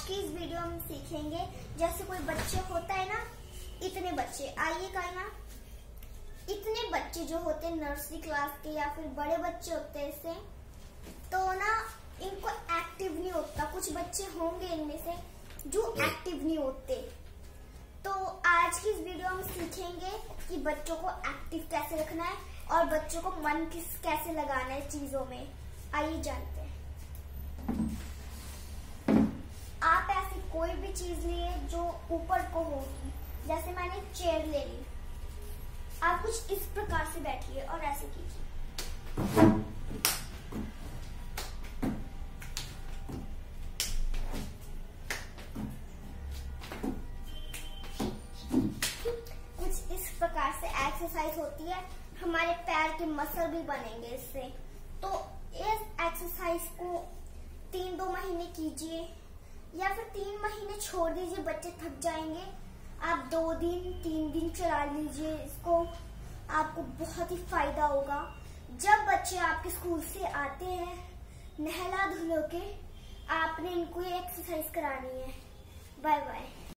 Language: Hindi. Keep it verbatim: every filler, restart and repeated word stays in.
की इस वीडियो में सीखेंगे, जैसे कोई बच्चे होता है ना, इतने बच्चे आइए करना, इतने बच्चे जो होते हैं नर्सरी क्लास के या फिर बड़े बच्चे होते हैं इससे, तो ना इनको एक्टिव नहीं होता। कुछ बच्चे होंगे इनमें से जो एक्टिव नहीं होते। तो आज की इस वीडियो में सीखेंगे कि बच्चों को एक्टिव कैसे रखना है और बच्चों को मन किस कैसे लगाना है चीजों में। आइए जानते हैं। आप ऐसी कोई भी चीज लिए जो ऊपर को होगी, जैसे मैंने चेयर ले ली, आप कुछ इस प्रकार से बैठिए और ऐसे कीजिए। कुछ इस प्रकार से एक्सरसाइज होती है, हमारे पैर के मसल भी बनेंगे इससे। तो इस एक्सरसाइज को तीन दो महीने कीजिए या फिर तीन महीने छोड़ दीजिए, बच्चे थक जाएंगे। आप दो दिन तीन दिन चला लीजिए इसको, आपको बहुत ही फायदा होगा। जब बच्चे आपके स्कूल से आते हैं, नहला धुलो के आपने इनको ये एक्सरसाइज करानी है। Bye bye.